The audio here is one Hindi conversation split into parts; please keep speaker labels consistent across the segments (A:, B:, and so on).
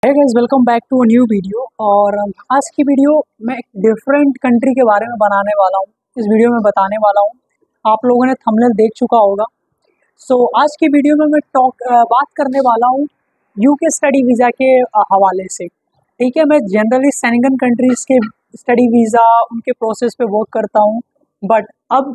A: है guys, welcome back to a new video. और आज की वीडियो मैं एक डिफरेंट कंट्री के बारे में बनाने वाला हूँ। इस वीडियो में बताने वाला हूँ, आप लोगों ने थंबनेल देख चुका होगा। आज की वीडियो में मैं बात करने वाला हूँ यूके स्टडी वीज़ा के हवाले से। ठीक है, मैं जनरली शेंगन कंट्रीज़ के स्टडी वीज़ा उनके प्रोसेस पे वर्क करता हूँ, बट अब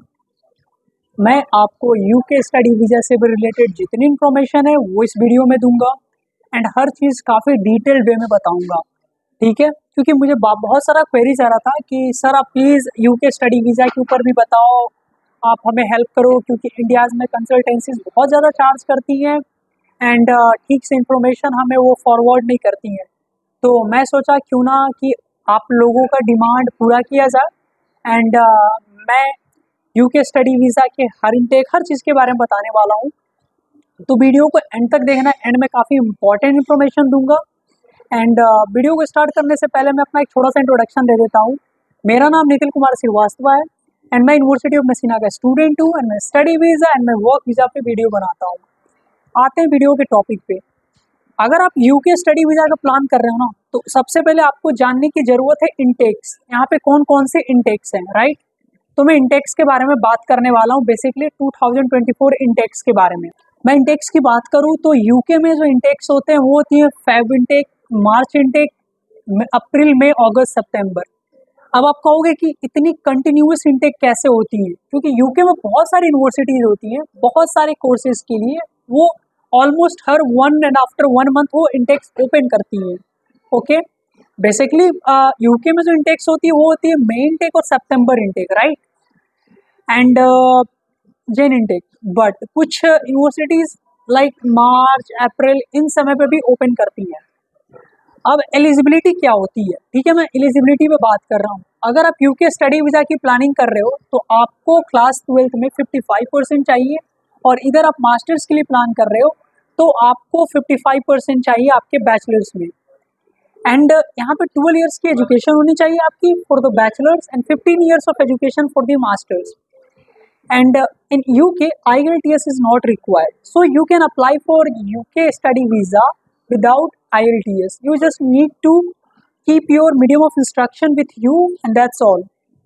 A: मैं आपको यूके स्टडी वीज़ा से भी रिलेटेड जितनी इन्फॉर्मेशन है वो इस वीडियो में दूंगा एंड हर चीज़ काफ़ी डिटेल्ड वे में बताऊंगा। ठीक है, क्योंकि मुझे बहुत सारा क्वेरीज आ रहा था कि सर आप प्लीज़ यूके स्टडी वीज़ा के ऊपर भी बताओ, आप हमें हेल्प करो, क्योंकि इंडियाज़ में कंसल्टेंसीज बहुत ज़्यादा चार्ज करती हैं एंड ठीक से इंफॉर्मेशन हमें वो फॉरवर्ड नहीं करती हैं। तो मैं सोचा क्यों ना कि आप लोगों का डिमांड पूरा किया जाए एंड मैं यूके स्टडी वीज़ा के हर इंटेक हर चीज़ के बारे में बताने वाला हूँ। तो वीडियो को एंड तक देखना, एंड में काफ़ी इंपॉर्टेंट इन्फॉर्मेशन दूंगा। एंड वीडियो को स्टार्ट करने से पहले मैं अपना एक छोटा सा इंट्रोडक्शन दे देता हूँ। मेरा नाम निखिल कुमार श्रीवास्तव है एंड मैं यूनिवर्सिटी ऑफ मेसिना का स्टूडेंट हूँ एंड मैं स्टडी वीज़ा एंड मैं वर्क वीज़ा पे वीडियो बनाता हूँ। आते हैं वीडियो के टॉपिक पे। अगर आप यूके स्टडी वीज़ा का प्लान कर रहे हो ना, तो सबसे पहले आपको जानने की ज़रूरत है इंटेक्स। यहाँ पे कौन कौन से इंटेक्स हैं, राइट? तो मैं इंटेक्स के बारे में बात करने वाला हूँ, बेसिकली 2024 इंटेक्स के बारे में। मैं इंटेक्स की बात करूँ तो यूके में जो इंटेक्स होते हैं वो होती है Feb intake, March intake, April, May, August, September. अब आप कहोगे कि इतनी कंटिन्यूअस इंटेक कैसे होती है? क्योंकि यूके में बहुत सारी यूनिवर्सिटीज होती हैं, बहुत सारे कोर्सेज के लिए वो ऑलमोस्ट हर 1 मंथ वो इंटेक्स ओपन करती है। ओके, बेसिकली यूके में जो इंटेक्स होती है वो होती है मई इंटेक और सितंबर intake, right? And Jan intake, but कुछ यूनिवर्सिटीज लाइक मार्च, अप्रैल, इन समय पे भी ओपन करती हैं। अब एलिजिबिलिटी क्या होती है? ठीक है, मैं एलिजिबिलिटी पे बात कर रहा हूँ। अगर आप यूके स्टडी वीज़ा की प्लानिंग कर रहे हो तो आपको क्लास 12th में 55% चाहिए, और इधर आप मास्टर्स के लिए प्लान कर रहे हो तो आपको 55% चाहिए आपके बैचलर्स में। एंड यहाँ पे 12 ईयर्स की एजुकेशन होनी चाहिए आपकी for the bachelors and 15 years of education for the masters. And in UK, IELTS is not required. So you can apply for UK study visa without IELTS. You just need to keep your medium of instruction with you and that's all.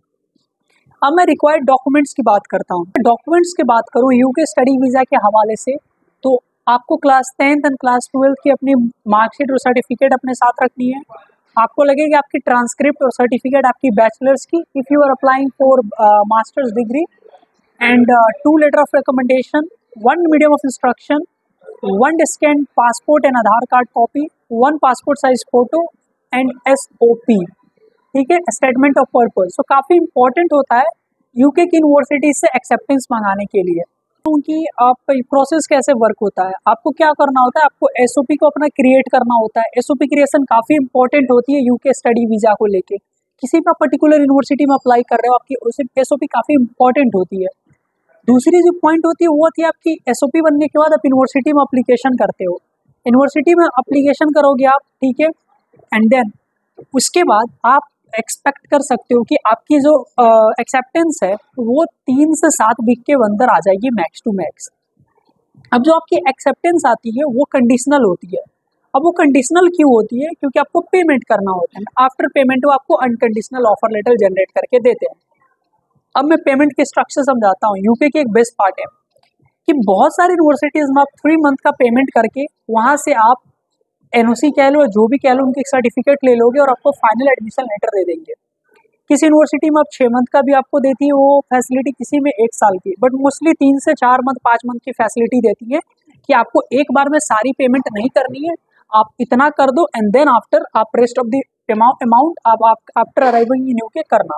A: अब मैं रिक्वायर्ड डॉक्यूमेंट्स की बात करता हूँ। डॉक्यूमेंट्स की बात करूँ यूके स्टडी वीज़ा के हवाले से, तो आपको class 10th and class 12th की अपनी मार्कशीट और सर्टिफिकेट अपने साथ रखनी है। आपको लगेगी आपकी ट्रांसक्रिप्ट और सर्टिफिकेट आपकी बैचलर्स की if you are applying for masters degree, and 2 letter of recommendation, 1 medium of instruction, 1 scanned passport and Aadhaar card copy, 1 passport size photo and SOP। ठीक है, स्टेटमेंट ऑफ पर्पस। सो काफ़ी इंपॉर्टेंट होता है यूके की यूनिवर्सिटी से एक्सेप्टेंस मंगाने के लिए। क्योंकि आप प्रोसेस कैसे वर्क होता है, आपको क्या करना होता है, आपको SOP को अपना क्रिएट करना होता है। SOP क्रिएशन काफ़ी इंपॉर्टेंट होती है यूके स्टडी वीज़ा को लेके। किसी भी पर्टिकुलर यूनिवर्सिटी में अप्लाई कर रहे हो, आपकी SOP काफ़ी इंपॉर्टेंट होती है। दूसरी जो पॉइंट होती है वो होती है आपकी SOP बनने के बाद आप यूनिवर्सिटी में अप्लीकेशन करते हो। यूनिवर्सिटी में अप्लीकेशन करोगे आप, ठीक है, एंड देन उसके बाद आप एक्सपेक्ट कर सकते हो कि आपकी जो एक्सेप्टेंस है वो 3 से 7 वीक के अंदर आ जाएगी मैक्स टू मैक्स। अब जो आपकी एक्सेप्टेंस आती है वो कंडीशनल होती है। अब वो कंडीशनल क्यों होती है? क्योंकि आपको पेमेंट करना होता है। आफ्टर पेमेंट वो आपको अनकंडीशनल ऑफर लेटर जनरेट करके देते हैं। अब मैं पेमेंट के स्ट्रक्चर समझाता हूँ। यूके की एक बेस्ट पार्ट है कि बहुत सारी यूनिवर्सिटीज़ में आप 3 मंथ का पेमेंट करके वहाँ से आप NOC कह लो, जो भी कह लो, उनकी सर्टिफिकेट ले लोगे और आपको फाइनल एडमिशन लेटर दे देंगे। किसी यूनिवर्सिटी में आप 6 मंथ का भी आपको देती है वो फैसिलिटी, किसी में 1 साल की, बट मोस्टली 3 से 4 मंथ 5 मंथ की फैसिलिटी देती है कि आपको एक बार में सारी पेमेंट नहीं करनी है, आप इतना कर दो एंड देन आफ्टर आप रेस्ट ऑफ द अमाउंट आप आफ्टर अराइविंग इन यूके करना।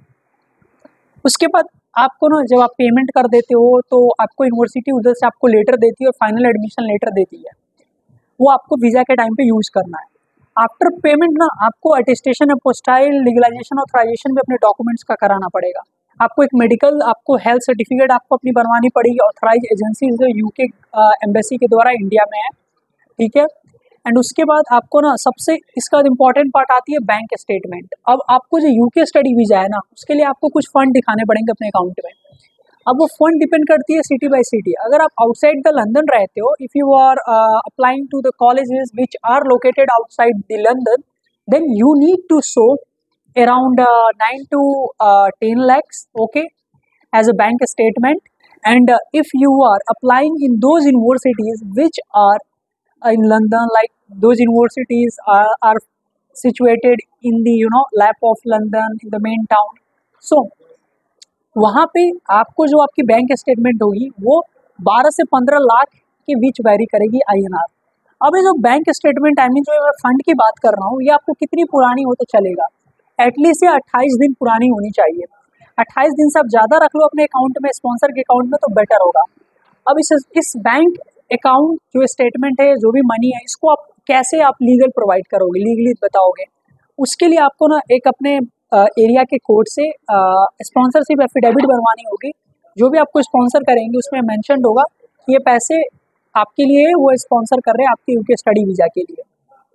A: उसके बाद आपको ना जब आप पेमेंट कर देते हो तो आपको यूनिवर्सिटी उधर से आपको लेटर देती है और फाइनल एडमिशन लेटर देती है, वो आपको वीज़ा के टाइम पे यूज़ करना है। आफ्टर पेमेंट ना आपको अटेस्टेशन, अपोस्टाइल, लीगलाइजेशन, ऑथराइजेशन भी अपने डॉक्यूमेंट्स का कराना पड़ेगा। आपको एक मेडिकल, आपको हेल्थ सर्टिफिकेट आपको अपनी बनवानी पड़ेगी ऑथराइज एजेंसी जो यूके एम्बेसी के द्वारा इंडिया में है, ठीक है। एंड उसके बाद आपको ना सबसे इसका इम्पॉर्टेंट पार्ट आती है बैंक स्टेटमेंट। अब आपको जो यूके स्टडी वीज़ा है ना, उसके लिए आपको कुछ फंड दिखाने पड़ेंगे अपने अकाउंट में। अब वो फंड डिपेंड करती है सिटी बाय सिटी। अगर आप आउटसाइड द लंदन रहते हो, if you are applying to the colleges which are located outside the London, then you need to show around 9 to 10 lakhs, okay, as a bank statement. And if you are applying in those universities which are in London, like those universities are situated in the lap of London, in the main town, so वहाँ पे आपको जो आपकी बैंक स्टेटमेंट होगी वो 12 से 15 लाख के बीच वैरी करेगी INR। अब ये जो बैंक स्टेटमेंट आई मीन जो मैं फंड की बात कर रहा हूँ, ये आपको कितनी पुरानी हो तो चलेगा, एटलीस्ट ये 28 दिन पुरानी होनी चाहिए। 28 दिन से आप ज़्यादा रख लो अपने अकाउंट में, स्पॉन्सर के अकाउंट में, तो बेटर होगा। अब इस बैंक अकाउंट जो स्टेटमेंट है, जो भी मनी है, इसको आप कैसे आप लीगल प्रोवाइड करोगे, लीगली बताओगे, उसके लिए आपको ना एक अपने एरिया के कोर्ट से स्पॉन्सरशिप एफिडेविट बनवानी होगी। जो भी आपको स्पॉन्सर करेंगे उसमें मेंशन होगा कि ये पैसे आपके लिए वो स्पॉन्सर कर रहे हैं आपके यूके स्टडी वीज़ा के लिए।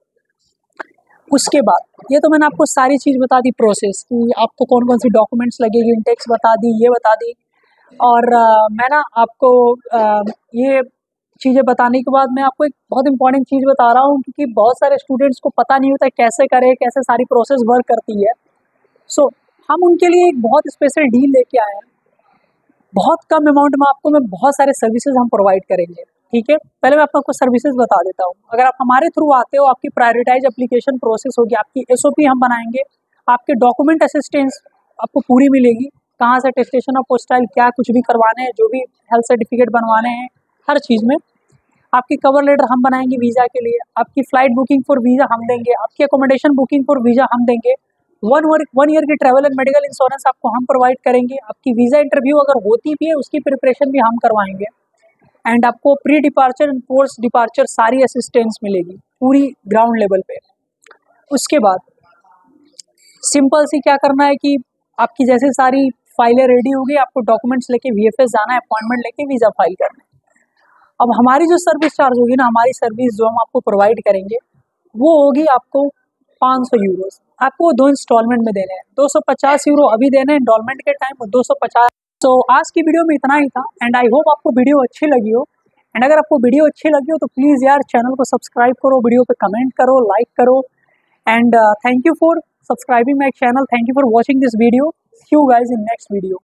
A: उसके बाद ये तो मैंने आपको सारी चीज़ बता दी, प्रोसेस कि आपको कौन कौन सी डॉक्यूमेंट्स लगेगी, इंटेक्स बता दी, ये बता दी। और मैं ना आपको ये चीज़ें बताने के बाद मैं आपको एक बहुत इंपॉर्टेंट चीज़ बता रहा हूँ, क्योंकि बहुत सारे स्टूडेंट्स को पता नहीं होता कैसे करें, कैसे सारी प्रोसेस वर्क करती है। सो हम उनके लिए एक बहुत स्पेशल डील लेके आए हैं। बहुत कम अमाउंट में आपको मैं बहुत सारे सर्विसेज हम प्रोवाइड करेंगे, ठीक है। पहले मैं आपको सर्विसेज बता देता हूँ। अगर आप हमारे थ्रू आते हो, आपकी प्रायोरिटाइज एप्लीकेशन प्रोसेस होगी, आपकी SOP हम बनाएंगे, आपके डॉक्यूमेंट असिस्टेंस आपको पूरी मिलेगी, कहाँ से अटेस्टेशन ऑफ पोस्टाइल क्या कुछ भी करवाने हैं, जो भी हेल्थ सर्टिफिकेट बनवाने हैं, हर चीज़ में। आपकी कवर लेटर हम बनाएंगे वीज़ा के लिए, आपकी फ़्लाइट बुकिंग फॉर वीज़ा हम देंगे, आपकी अकोमोडेशन बुकिंग फॉर वीज़ा हम देंगे, 1 ईयर की ट्रैवल एंड मेडिकल इंश्योरेंस आपको हम प्रोवाइड करेंगे, आपकी वीज़ा इंटरव्यू अगर होती भी है उसकी प्रिपरेशन भी हम करवाएंगे, एंड आपको pre departure and post departure सारी असिस्टेंस मिलेगी पूरी ग्राउंड लेवल पे। उसके बाद सिंपल सी क्या करना है कि आपकी जैसे सारी फाइलें रेडी होगी, आपको डॉक्यूमेंट्स लेके VFS जाना है, अपॉइंटमेंट लेके वीज़ा फाइल करना है। अब हमारी जो सर्विस चार्ज होगी ना, हमारी सर्विस जो हम आपको प्रोवाइड करेंगे वो होगी आपको 500 यूरोज़। आपको 2 इंस्टॉलमेंट में देने हैं, 250 यूरो अभी देने हैं इंस्टॉलमेंट के टाइम और 250। तो आज की वीडियो में इतना ही था, एंड आई होप आपको वीडियो अच्छी लगी हो। एंड अगर आपको वीडियो अच्छी लगी हो तो प्लीज़ यार चैनल को सब्सक्राइब करो, वीडियो पे कमेंट करो, लाइक करो, and thank you for subscribing my channel, thank you for watching this video. See you guys in next video.